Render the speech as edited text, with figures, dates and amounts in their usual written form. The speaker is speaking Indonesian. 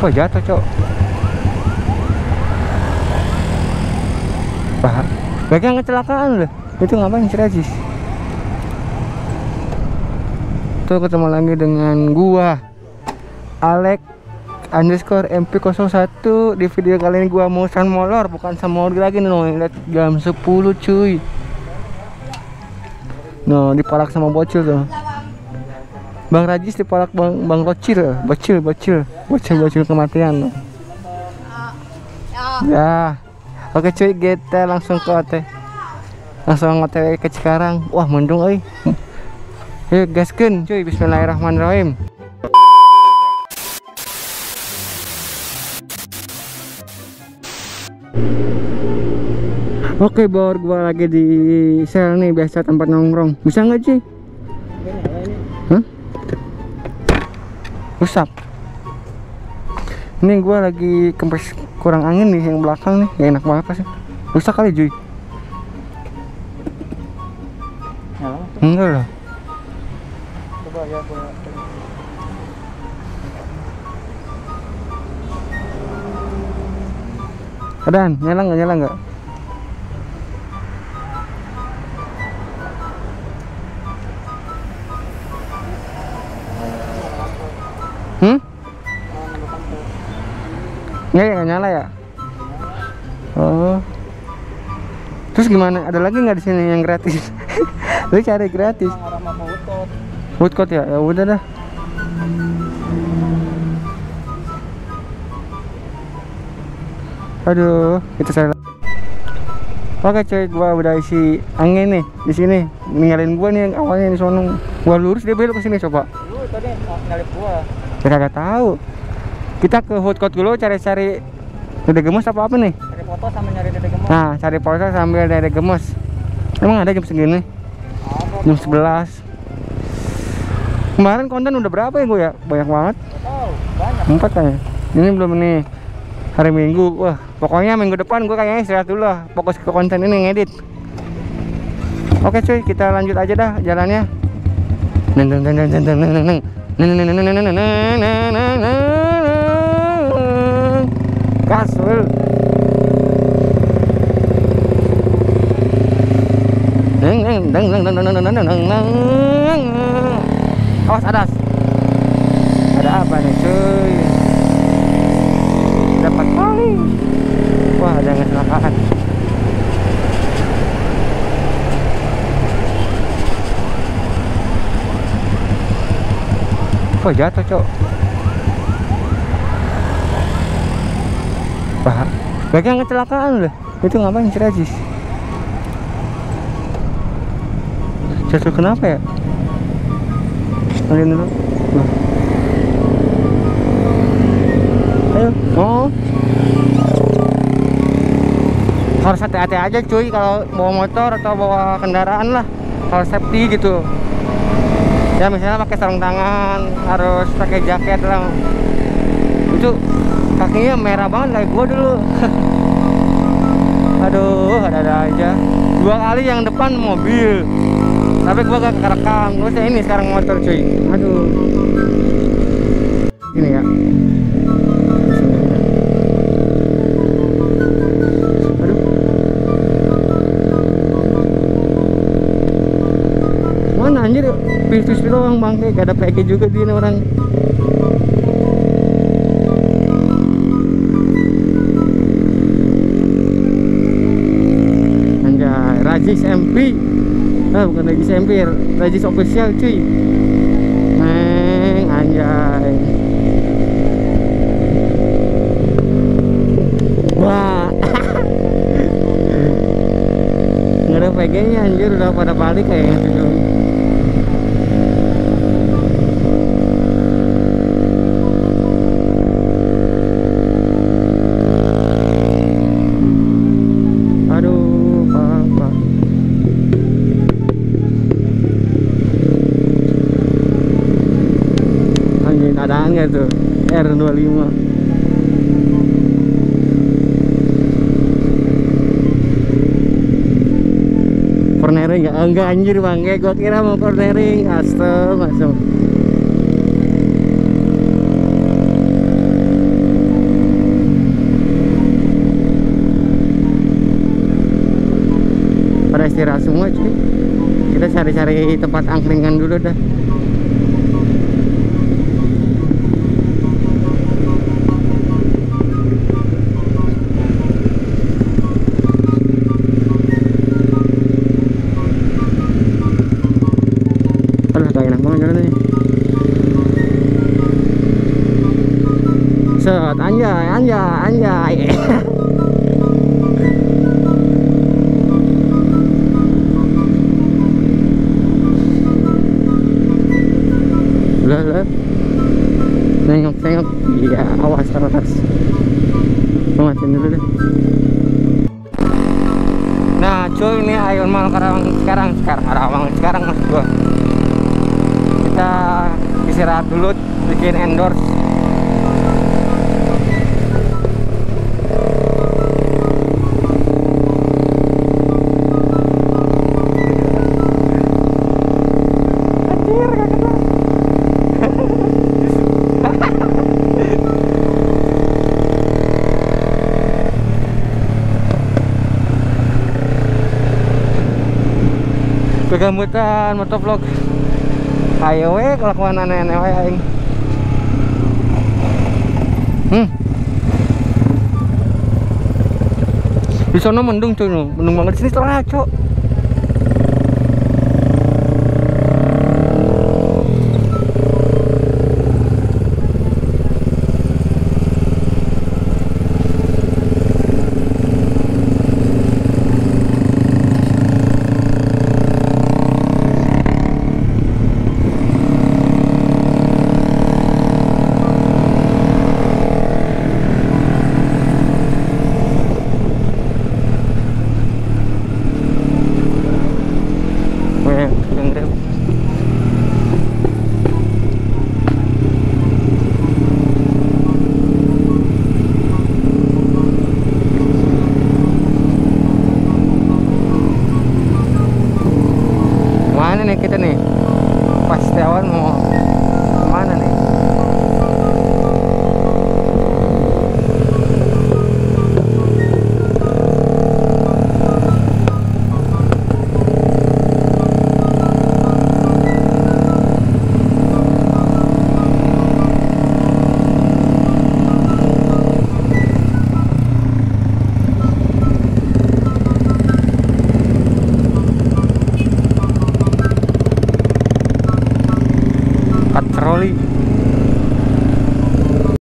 Wah, jatuh, Cok. Wah, bagian kecelakaan loh. Itu ngapain si Rajis? Tuh, ketemu lagi dengan gua Alex underscore MP01. Di video kali ini gua mau molor, bukan samori lagi nih. Lihat jam 10 cuy. No, dipalak sama bocil tuh. Bang Rajis dipalak bang bocil kematian. Ya. Oke cuy, kita langsung ke OTW. Langsung OTW ke Cikarang. Wah, mendung euy. Yuk gaskeun cuy, bismillahirrahmanirrahim. Oke, bor, gua lagi di sel nih, biasa tempat nongkrong. Bisa nggak cuy? Hah? Rusak. Ini gua lagi kempes kurang angin nih yang belakang nih, gak enak banget sih. Rusak kali cuy. Enggak lah. Coba ya, Adan, nyala nggak? Nggak nyala ya? Oh. Terus gimana? Ada lagi nggak di sini yang gratis? Lu cari gratis. Woodcote ya? Ya udah dah. Aduh, kita salah. Oke cuy, gua udah isi angin nih di sini. Ninggalin gua nih yang awalnya di sono. Gua lurus, dia belok ke sini coba. Lu tadi ngalip gua. Ya kagak tahu. Kita ke Woodcote dulu cari-cari dede gemes apa nih? Cari foto sambil nyari dede gemes. Nah, cari foto sambil dede gemes. Emang ada jam segini? Jam 11. Kemarin konten udah berapa ya gue ya? Banyak banget. Banyak. 4 kayaknya. Ini belum nih. Hari Minggu. Wah, pokoknya minggu depan gue kayaknya istirahat dulu lah. Fokus ke konten ini ngedit. Oke cuy, kita lanjut aja dah jalannya. Gasul. Awas adas. Ada apa nih cuy? Dapat kali. Wah, ada yang kecelakaan. Wah, jatuh, Cok. Wah, bagian kecelakaan loh. Itu ngapain si Rajis? Jatuh kenapa ya? Lihat dulu. Nah. Ayo. Oh. Harus hati-hati aja cuy kalau bawa motor atau bawa kendaraan lah. Harus safety gitu. Ya misalnya pakai sarung tangan, harus pakai jaket lah. Itu kakinya merah banget kayak gua dulu. Aduh, ada aja. 2 kali yang depan mobil, tapi gua gak kerekam. Terus ini sekarang motor cuy. Aduh. Ini ya. Aduh. Mana anjir? Pistus doang bangke, gak ada PG juga di ini orang. Rajis MP. Ah, bukan Rajis MP, Rajis official cuy. Neng, anjay. Wah. Nggak ada PG nya anjir, udah pada balik kayaknya gitu. Ada angin tuh R25. Cornering ya? Enggak anjir bangke, gua kira mau cornering. Astaga, masuk. istirahat semua cuy. Kita cari-cari tempat angkringan dulu dah. Alah, gak enak banget jalannya. Set, anjay, anjay, anjay. Lah, nengok, iya, awas, awas. Matiin dulu deh. Nah cuy, ini Ion Mall sekarang maksud gua. Kita istirahat dulu, bikin endorse. Kegambutan motovlog. Ayo we kelakuan aneh-aneh we aing. Di sana mendung cuy, mendung banget. Di sini cerah cok. Kita nih pasti awal mau kemana nih? Patroli.